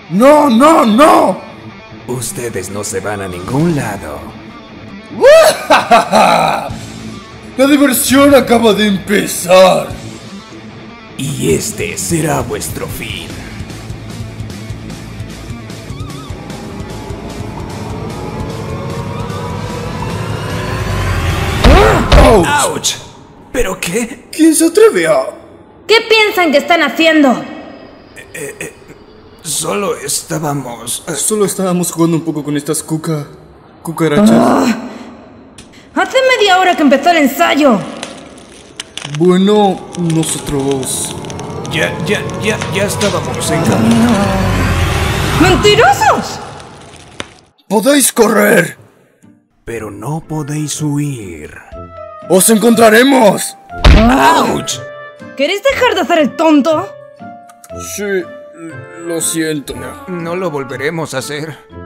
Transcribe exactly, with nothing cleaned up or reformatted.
¡No, no, no! Ustedes no se van a ningún lado. La diversión acaba de empezar. Y este será vuestro fin. ¡Ouch! ¡Auch! ¿Pero qué? ¿Quién se atreve a...? ¿Qué piensan que están haciendo? Eh, eh, solo estábamos... eh, Solo estábamos jugando un poco con estas cuca... cucarachas. Ah, hace media hora que empezó el ensayo. Bueno, nosotros... Ya, ya, ya, ya estábamos en camino. ¡Mentirosos! ¡Podéis correr! Pero no podéis huir. ¡Os encontraremos! ¡Auch! ¿Queréis dejar de hacer el tonto? Sí, lo siento. No lo volveremos a hacer.